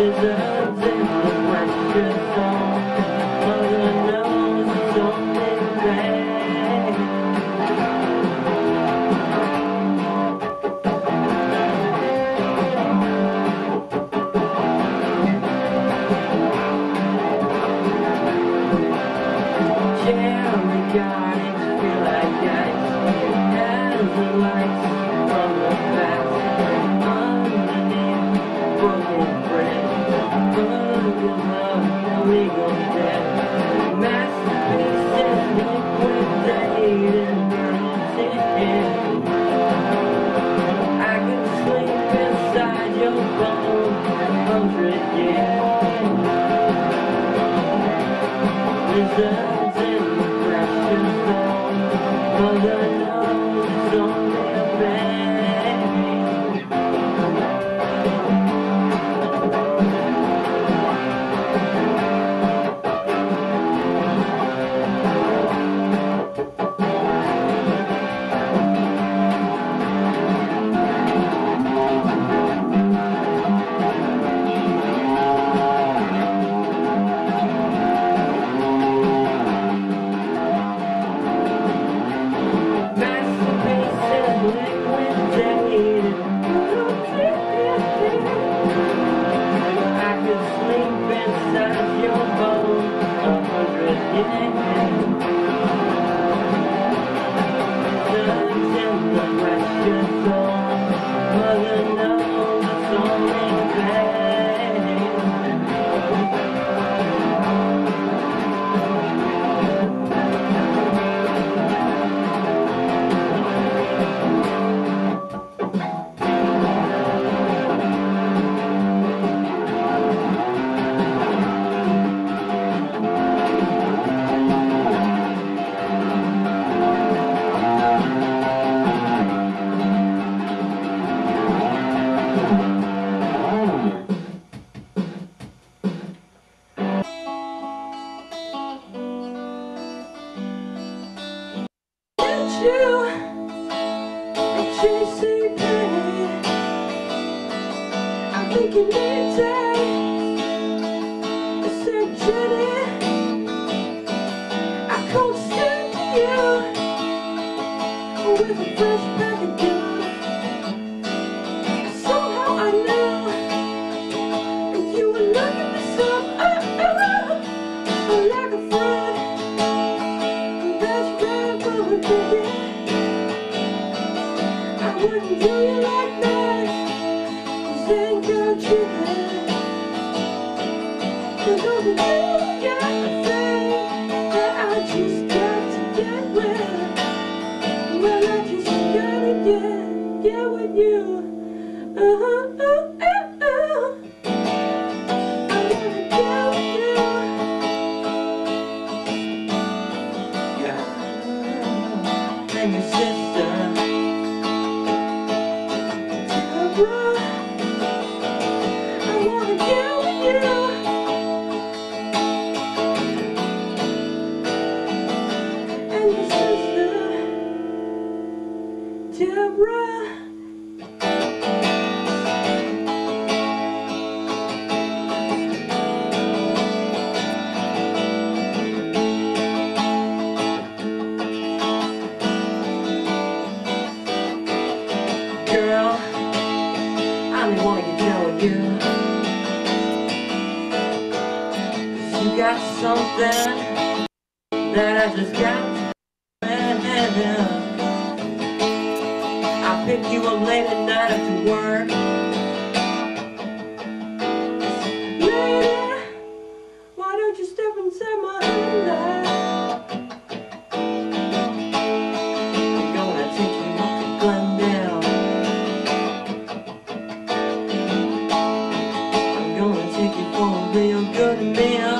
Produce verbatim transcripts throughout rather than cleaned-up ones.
Lizards in the pressure zone. Mother knows it's only pain. Cherry gardens feel like ice as the lights from the past. Underneath broken bread, burning love, illegal death. Masterpieces liquidated, burning. I can sleep inside your bones a hundred years. Lizards in the pressure zone. Mother knows it's only a pain. I'm thinking midday, a century. I cold stand to you with a fresh pack of gum. Somehow I knew you were looking for some, oh, oh, oh, like a friend. That's right, but we're thinking I wouldn't do you like that. Ain't got you there. Cause over you got a thing that I just got to get with. Well, I just gotta get, get with you. Uh-huh, uh, uh, uh. I wanna get with you. Yeah. And your sister, Debra. Debra, girl, I'm the one to get with you. 'Cause you got something that I just got to have. I pick you up late at night after work. Lady, why don't you step inside my Honda? I'm gonna take you up to Glendale. I'm gonna take you for a real good meal.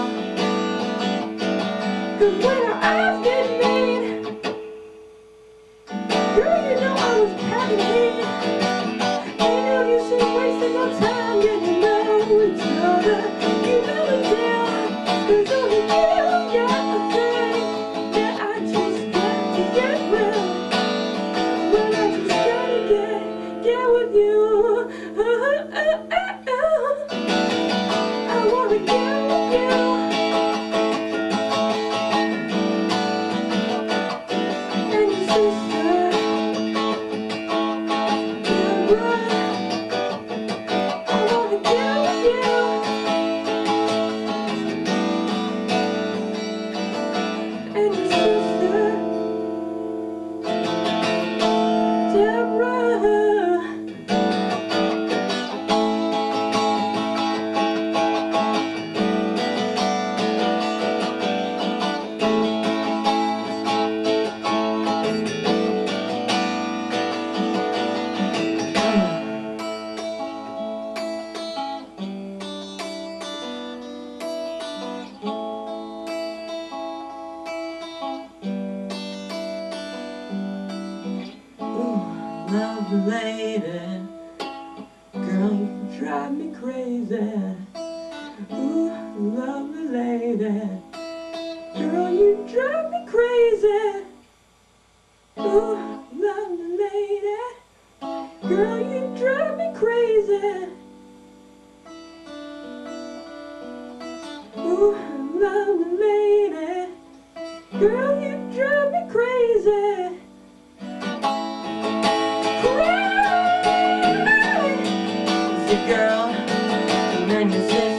'Cause when our eyes get mean, girl, you know I was packing heat. Ain't no use in wasting no time getting to know each other. You know the deal. There's only you got a thing that I just got to get with. Well, I just gotta get, get with you. Uh, uh, uh, uh. And your sister, Debra. Lovely lady, girl, you drive me crazy. Ooh, lovely lady, girl, you drive me crazy. Ooh, lovely lady, girl, you drive me crazy. Ooh, lovely lady, girl, you drive me crazy. Girl, and then your sister.